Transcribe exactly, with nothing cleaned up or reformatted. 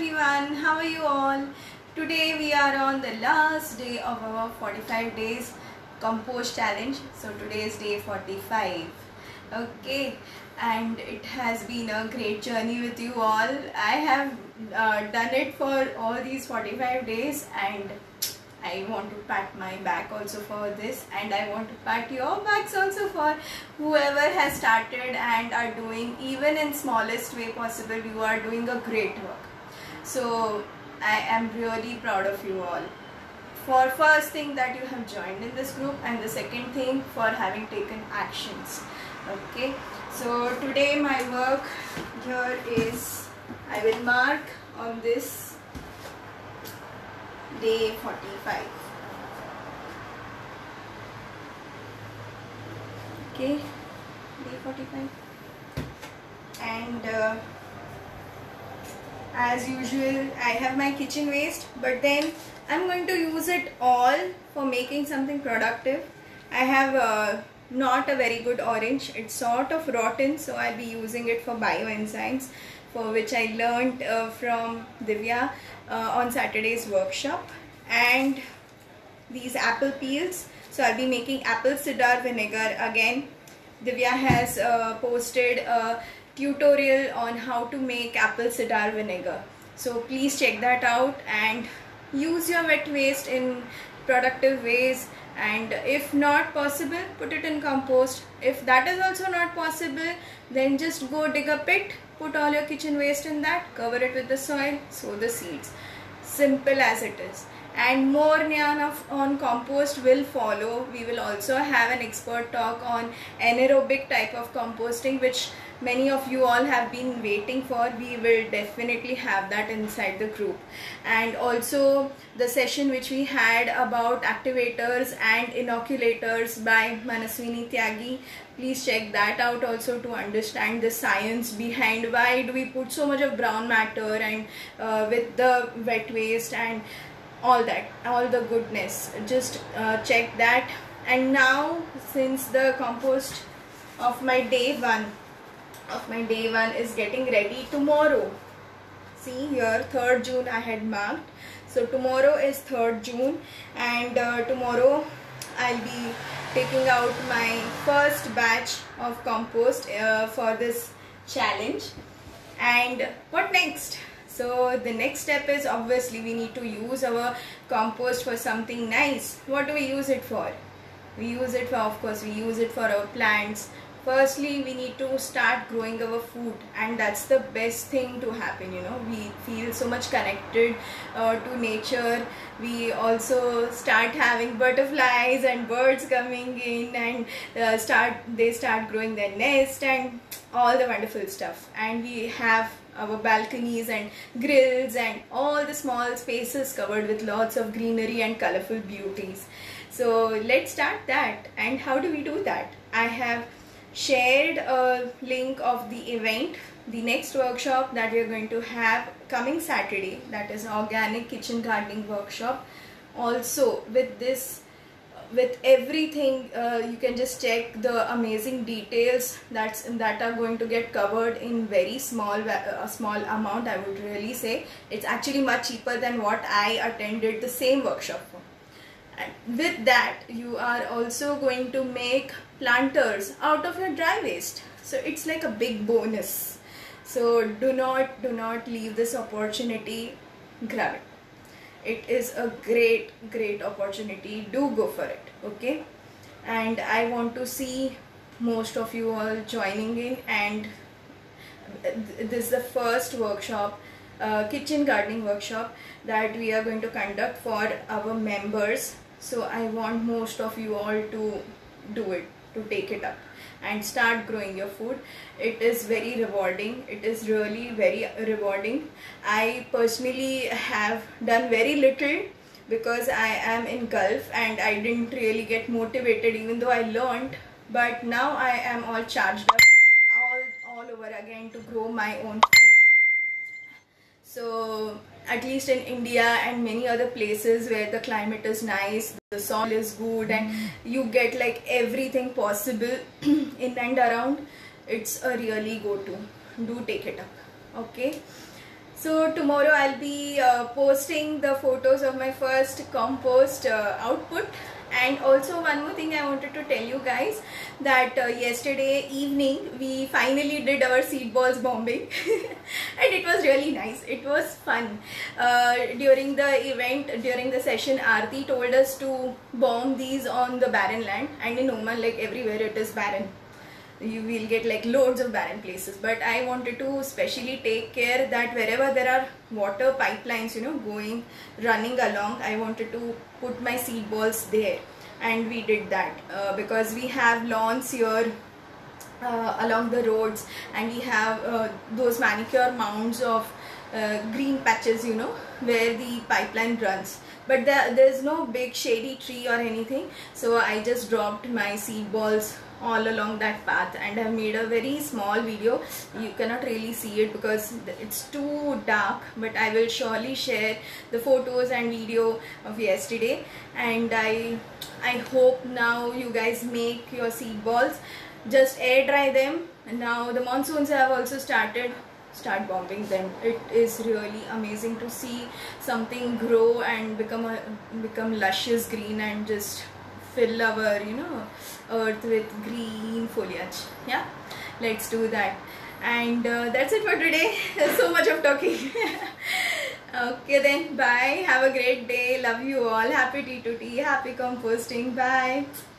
everyone, how are you all? Today we are on the last day of our forty-five days compost challenge. So today is day forty-five. Okay, and it has been a great journey with you all. I have uh, done it for all these forty-five days, and I want to pat my back also for this, and I want to pat your backs also for whoever has started and are doing, even in smallest way possible. You are doing a great work. So I am really proud of you all. For first thing that you have joined in this group, and the second thing for having taken actions. Okay, so today my work here is, I will mark on this day forty-five. Okay, day forty-five, and uh, as usual I have my kitchen waste, but then I'm going to use it all for making something productive. I have uh, not a very good orange, it's sort of rotten, so I'll be using it for bioenzymes, for which I learned uh, from Divya uh, on Saturday's workshop. And these apple peels, so I'll be making apple cider vinegar again. Divya has uh, posted a tutorial on how to make apple cider vinegar, so please check that out and use your wet waste in productive ways. And if not possible, put it in compost. If that is also not possible, then just go dig a pit, put all your kitchen waste in that, cover it with the soil, sow the seeds. Simple as it is. And more Nyan of, on compost will follow. We will also have an expert talk on anaerobic type of composting, which many of you all have been waiting for. We will definitely have that inside the group. And also the session which we had about activators and inoculators by Manaswini Tyagi. Please check that out also to understand the science behind why do we put so much of brown matter and uh, with the wet waste and all that, all the goodness. Just uh, check that. And now, since the compost of my day one of my day one is getting ready tomorrow, see here, third June I had marked, so tomorrow is third June, and uh, tomorrow I'll be taking out my first batch of compost uh, for this challenge. And what next? So the next step is, obviously we need to use our compost for something nice. What do we use it for? We use it for, of course, we use it for our plants. Firstly, we need to start growing our food, and that's the best thing to happen. You know, we feel so much connected uh, to nature. We also start having butterflies and birds coming in, and uh, start they start growing their nest and all the wonderful stuff. And we have our balconies and grills and all the small spaces covered with lots of greenery and colorful beauties. So let's start that. And how do we do that? I have shared a link of the event, the next workshop that we are going to have coming Saturday, that is organic kitchen gardening workshop. Also with this, with everything, uh, you can just check the amazing details that's that are going to get covered in very small uh, small amount. I would really say it's actually much cheaper than what I attended the same workshop for. And with that, you are also going to make planters out of your dry waste, so it's like a big bonus. So do not do not leave this opportunity. Grab it. It is a great great opportunity. Do go for it. Okay, and I want to see most of you all joining in. And this is the first workshop, uh, kitchen gardening workshop, that we are going to conduct for our members. So I want most of you all to do it, to take it up and start growing your food. It is very rewarding. It is really very rewarding. I personally have done very little because I am in Gulf and I didn't really get motivated, even though I learned. But now I am all charged up all, all over again to grow my own food. So at least in India and many other places where the climate is nice, the soil is good, and you get like everything possible in and around, it's a really go-to. Do take it up. Okay, So tomorrow I'll be uh, posting the photos of my first compost uh, output. And also one more thing I wanted to tell you guys, that uh, yesterday evening we finally did our seed balls bombing and it was really nice. It was fun. Uh, during the event, during the session, Aarti told us to bomb these on the barren land, and in Oman, like everywhere, it is barren. You will get like loads of barren places, but I wanted to specially take care that wherever there are water pipelines, you know, going running along, I wanted to put my seed balls there. And we did that uh, because we have lawns here uh, along the roads, and we have uh, those manicure mounds of uh, green patches, you know, where the pipeline runs, but there, there's no big shady tree or anything. So I just dropped my seed balls all along that path, and I made a very small video. You cannot really see it because it's too dark, but I will surely share the photos and video of yesterday. And I I hope now you guys make your seed balls, just air dry them. And now the monsoons have also started, start bombing them. It is really amazing to see something grow and become a become luscious green and just fill our, you know, earth with green foliage. Yeah, let's do that. And uh, that's it for today. So much of talking. Okay then, bye. Have a great day. Love you all. Happy T two T. Happy composting. Bye.